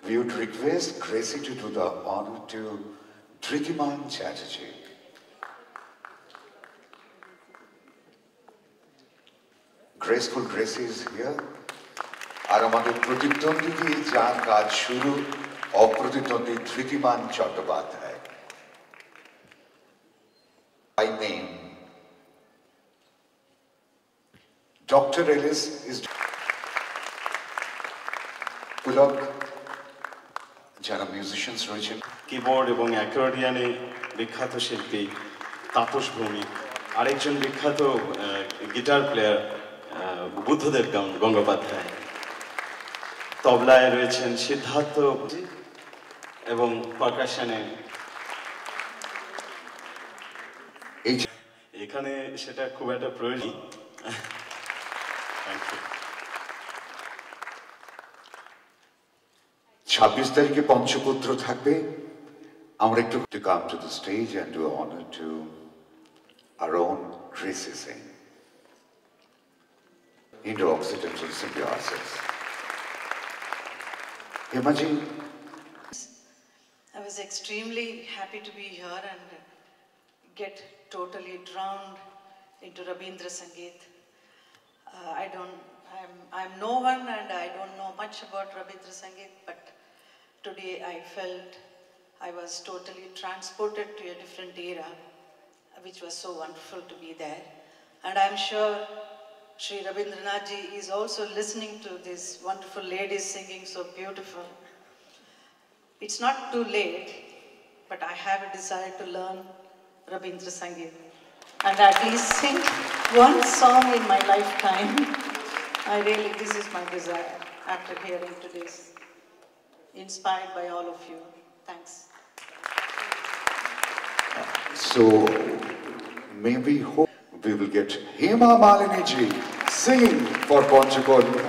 We would request Gracie to do the honor to Dhritiman Chatterjee. Graceful Gracie is here. আর আমাদের প্রতিদ্বন্দ্বী দিয়ে যার কাজ শুরু অপ্রতিদ্বন্দ্বী Dhritiman Chattopadhyay. By name, Dr. Ellis is Pulak যারা মিউজিশিয়ানস রয়েছেন, কিবোর্ড এবং অ্যাকর্ডিয়নে বিখ্যাত শিল্পী তাপস ভৌমিক, আরেকজন বিখ্যাত গিটার প্লেয়ার বুদ্ধদেব গঙ্গোপাধ্যায়, তবলায় রয়েছেন সিদ্ধার্থ এবং পারকাশনে এখানে সেটা খুব একটা প্রয়োজন। 26 তারিখে পঞ্চপুত্র থাকবে। আমরা একটু to come to the stage and do honor to our own Gracie Singh, Indo-Occidental Symbiosis. Hemaji, I was extremely happy to be here and get totally drowned into Rabindra Sangeet. I'm no one and I don't know much about Rabindra Sangeet, but today I felt I was totally transported to a different era, which was so wonderful to be there. And I'm sure Sri Rabindranath ji is also listening to these wonderful ladies singing so beautiful. It's not too late, but I have a desire to learn Rabindra Sangeet and at least sing one song in my lifetime. This is my desire after hearing today's, inspired by all of you. Thanks. so may we hope we will get Hema Malini ji singing for Ponchapoli.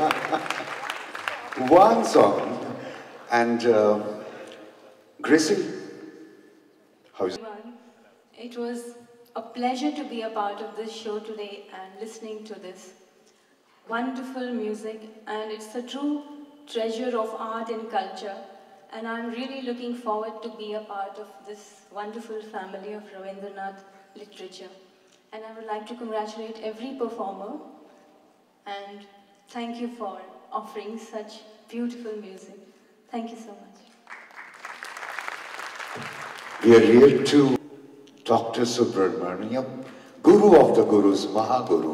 One song. And Gracie, how is it? It was a pleasure to be a part of this show today and listening to this wonderful music, and it's a true treasure of art and culture, and I'm really looking forward to be a part of this wonderful family of Ravindranath literature. And I would like to congratulate every performer and thank you for offering such beautiful music. Thank you so much. We are here to Dr. Subramaniam, Guru of the Gurus, Mahaguru.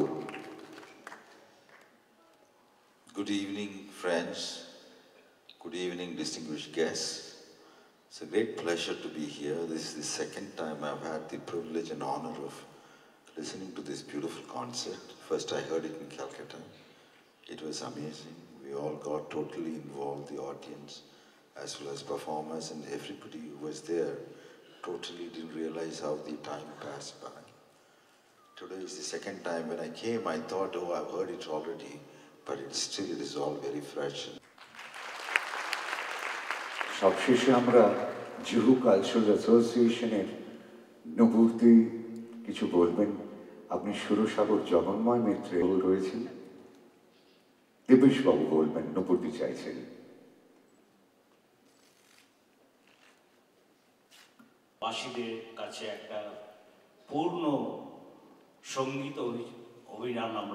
Good evening, friends. Good evening, distinguished guests. It's a great pleasure to be here. This is the second time I've had the privilege and honor of listening to this beautiful concert. First I heard it in Calcutta. It was amazing. We all got totally involved, the audience, as well as performers, and everybody who was there totally didn't realize how the time passed by. Today is the second time. When I came, I thought, oh, I've heard it already, but it is all very fresh. সবশেষে আমরা Juhu cultural অ্যাসোসিয়েশনের নবুর্দি কিছু বলবেন। আপনি সুরসাগর জগন্ময় মিত্রে রয়েছেন, দেবেশবাবু বলবেন, নবুর্দি চাইছেন। বাসীদের কাছে একটা পূর্ণ সঙ্গীত অভিযান আমরা